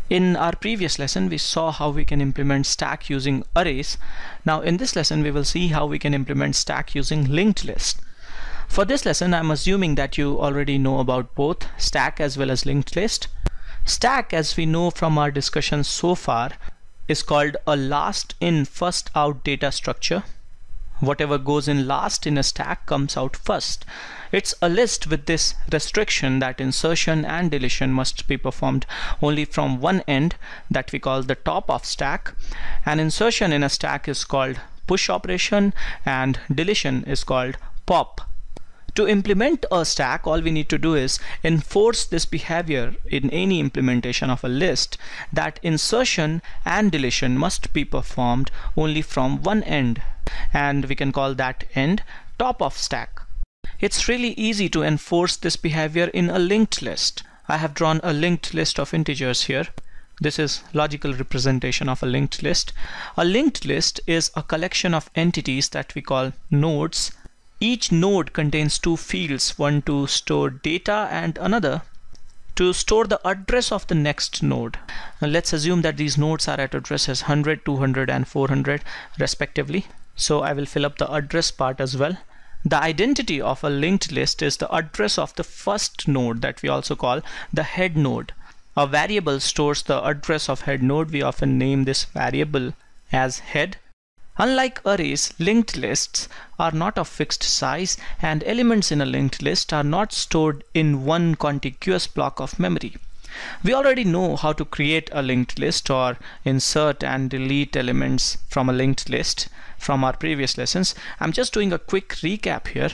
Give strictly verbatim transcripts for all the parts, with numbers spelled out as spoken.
In our previous lesson, we saw how we can implement stack using arrays. Now in this lesson, we will see how we can implement stack using linked list. For this lesson, I'm assuming that you already know about both stack as well as linked list. Stack, as we know from our discussion so far, is called a last in first out data structure. Whatever goes in last in a stack comes out first. It's a list with this restriction that insertion and deletion must be performed only from one end, that we call the top of stack. And insertion in a stack is called push operation and deletion is called pop. To implement a stack, all we need to do is enforce this behavior in any implementation of a list, that insertion and deletion must be performed only from one end, and we can call that end top of stack. It's really easy to enforce this behavior in a linked list. I have drawn a linked list of integers here. This is logical representation of a linked list. A linked list is a collection of entities that we call nodes. Each node contains two fields, one to store data and another to store the address of the next node. Now let's assume that these nodes are at addresses one hundred, two hundred and four hundred respectively. So I will fill up the address part as well. The identity of a linked list is the address of the first node that we also call the head node. A variable stores the address of head node. We often name this variable as head. Unlike arrays, linked lists are not of fixed size, and elements in a linked list are not stored in one contiguous block of memory. We already know how to create a linked list or insert and delete elements from a linked list from our previous lessons. I'm just doing a quick recap here.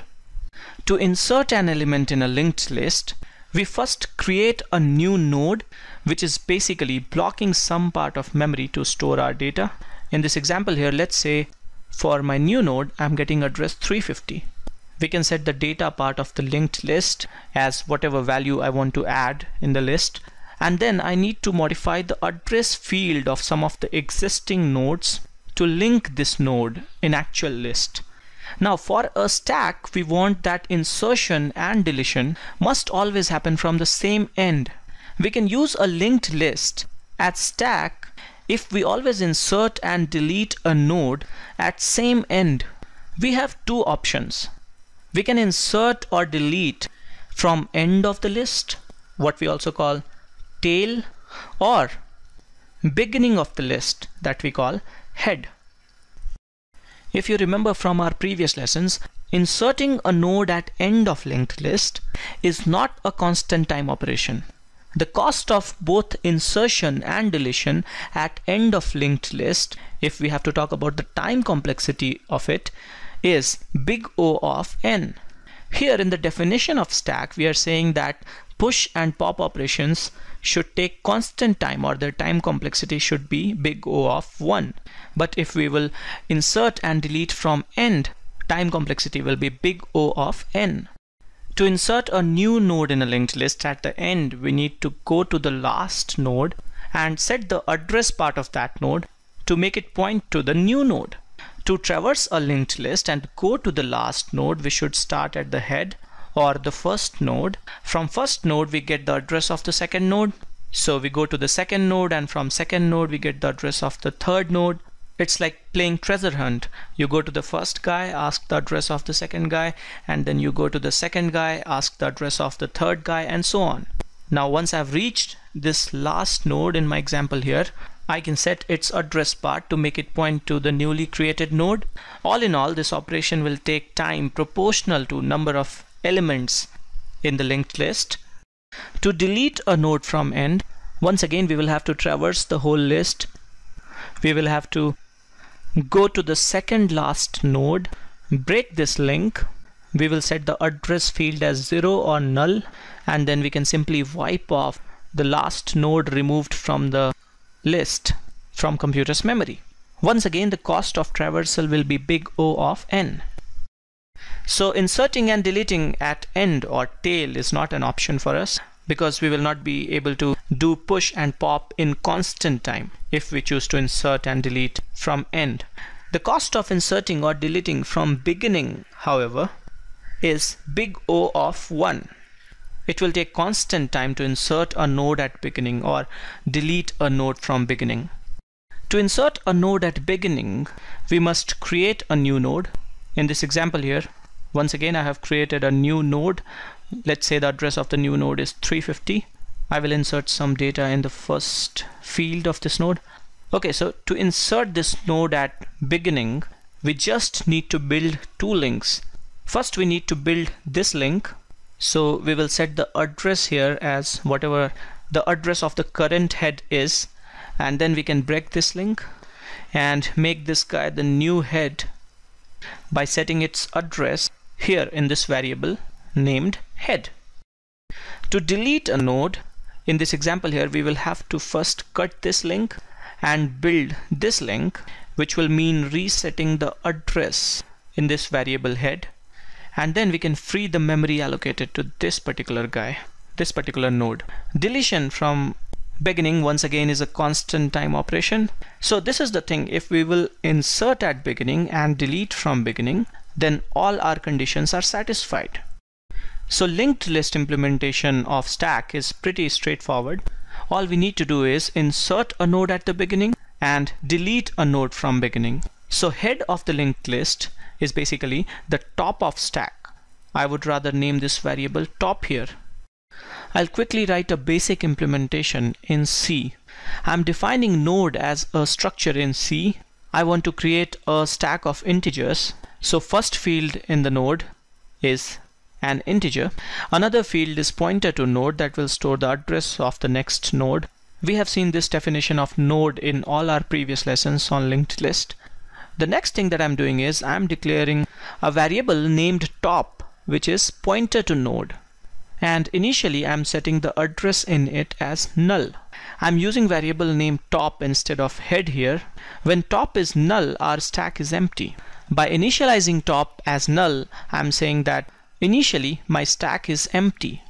To insert an element in a linked list, we first create a new node, which is basically blocking some part of memory to store our data. In this example here, let's say for my new node, I'm getting address three fifty. We can set the data part of the linked list as whatever value I want to add in the list. And then I need to modify the address field of some of the existing nodes to link this node in actual list. Now for a stack, we want that insertion and deletion must always happen from the same end. We can use a linked list at stack if we always insert and delete a node at same end. We have two options. We can insert or delete from end of the list, what we also call tail, or beginning of the list, that we call head. If you remember from our previous lessons, inserting a node at end of linked list is not a constant time operation. The cost of both insertion and deletion at end of linked list, if we have to talk about the time complexity of it, is big O of n. Here in the definition of stack, we are saying that push and pop operations should take constant time, or their time complexity should be big O of one. But if we will insert and delete from end, time complexity will be big O of n. To insert a new node in a linked list at the end, we need to go to the last node and set the address part of that node to make it point to the new node. To traverse a linked list and go to the last node, we should start at the head or the first node. From first node, we get the address of the second node. So we go to the second node, and from second node, we get the address of the third node. It's like playing treasure hunt. You go to the first guy, ask the address of the second guy, and then you go to the second guy, ask the address of the third guy, and so on. Now once I've reached this last node in my example here, I can set its address part to make it point to the newly created node. All in all, this operation will take time proportional to number of elements in the linked list. To delete a node from end, once again we will have to traverse the whole list. We will have to go to the second last node, break this link. We will set the address field as zero or null, and then we can simply wipe off the last node removed from the list from computer's memory. Once again, the cost of traversal will be big O of n. So inserting and deleting at end or tail is not an option for us, because we will not be able to do push and pop in constant time if we choose to insert and delete from end. The cost of inserting or deleting from beginning, however, is big O of one. it will take constant time to insert a node at beginning or delete a node from beginning. To insert a node at beginning, we must create a new node. In this example here, once again I have created a new node. Let's say the address of the new node is three fifty. I will insert some data in the first field of this node. Okay, so to insert this node at beginning, we just need to build two links. First we need to build this link. So we will set the address here as whatever the address of the current head is, and then we can break this link and make this guy the new head by setting its address here in this variable named head. To delete a node, in this example here, we will have to first cut this link and build this link, which will mean resetting the address in this variable head, and then we can free the memory allocated to this particular guy, this particular node. Deletion from beginning once again is a constant time operation. So this is the thing, if we will insert at beginning and delete from beginning, then all our conditions are satisfied. So linked list implementation of stack is pretty straightforward. All we need to do is insert a node at the beginning and delete a node from beginning. So head of the linked list is basically the top of stack. I would rather name this variable top here. I'll quickly write a basic implementation in C. I'm defining node as a structure in C. I want to create a stack of integers. So first field in the node is an integer. Another field is pointer to node that will store the address of the next node. We have seen this definition of node in all our previous lessons on linked list. The next thing that I'm doing is I'm declaring a variable named top, which is pointer to node. And initially I'm setting the address in it as null. I'm using variable named top instead of head here. When top is null, our stack is empty. By initializing top as null, I'm saying that initially my stack is empty.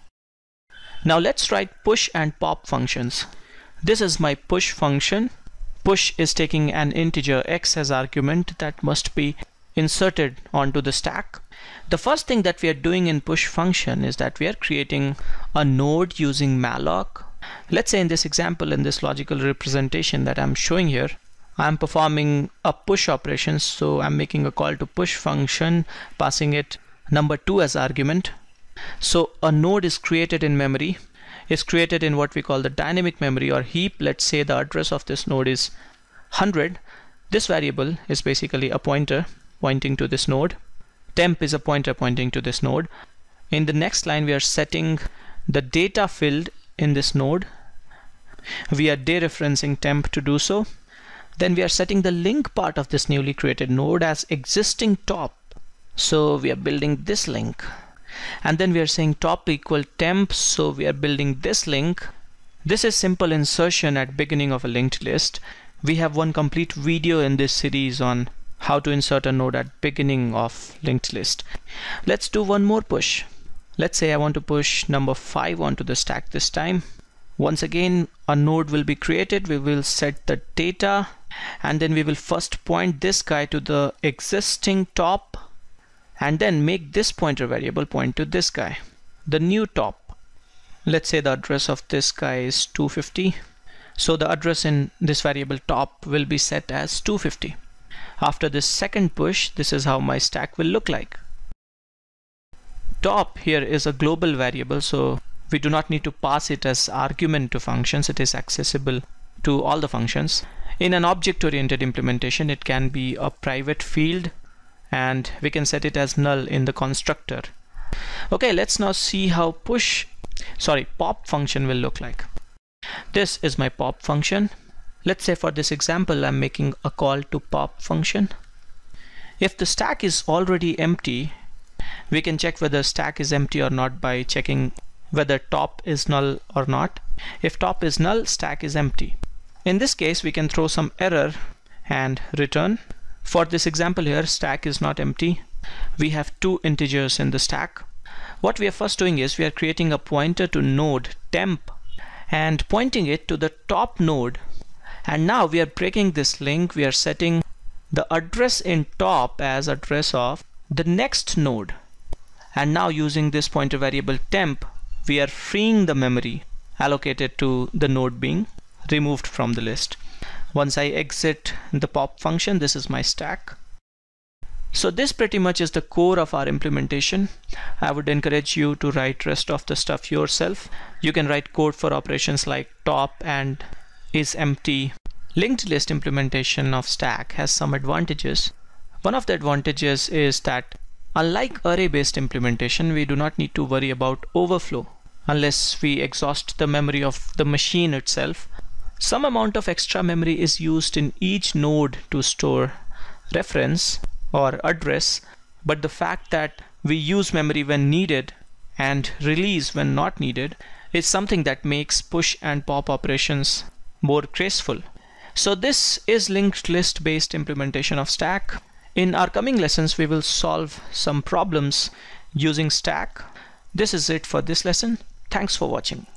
Now let's write push and pop functions. This is my push function. Push is taking an integer x as argument that must be inserted onto the stack. The first thing that we are doing in push function is that we are creating a node using malloc. Let's say in this example, in this logical representation that I'm showing here, I'm performing a push operation. So I'm making a call to push function, passing it number two as argument. So a node is created in memory, is created in what we call the dynamic memory or heap. Let's say the address of this node is one hundred. This variable is basically a pointer pointing to this node. Temp is a pointer pointing to this node. In the next line, we are setting the data field in this node. We are dereferencing temp to do so. Then we are setting the link part of this newly created node as existing top. So we are building this link. And then we are saying top equal temp, so we are building this link. This is simple insertion at beginning of a linked list. We have one complete video in this series on how to insert a node at beginning of linked list. Let's do one more push. Let's say I want to push number five onto the stack this time. Once again, a node will be created. We will set the data, and then we will first point this guy to the existing top, and then make this pointer variable point to this guy, the new top. Let's say the address of this guy is two fifty. So the address in this variable top will be set as two fifty. After this second push, this is how my stack will look like. Top here is a global variable, so we do not need to pass it as argument to functions. It is accessible to all the functions. In an object-oriented implementation, it can be a private field, and we can set it as null in the constructor. Okay, let's now see how push, sorry, pop function will look like. This is my pop function. Let's say for this example, I'm making a call to pop function. If the stack is already empty, we can check whether stack is empty or not by checking whether top is null or not. If top is null, stack is empty. In this case, we can throw some error and return. For this example here, stack is not empty. We have two integers in the stack. What we are first doing is we are creating a pointer to node temp and pointing it to the top node. And now we are breaking this link. We are setting the address in top as address of the next node. And now using this pointer variable temp, we are freeing the memory allocated to the node being removed from the list. Once I exit the pop function, this is my stack. So this pretty much is the core of our implementation. I would encourage you to write rest of the stuff yourself. You can write code for operations like top and is empty. Linked list implementation of stack has some advantages. One of the advantages is that unlike array-based implementation, we do not need to worry about overflow unless we exhaust the memory of the machine itself. Some amount of extra memory is used in each node to store reference or address, but the fact that we use memory when needed and release when not needed is something that makes push and pop operations more graceful. So this is linked list based implementation of stack. In our coming lessons, we will solve some problems using stack. This is it for this lesson. Thanks for watching.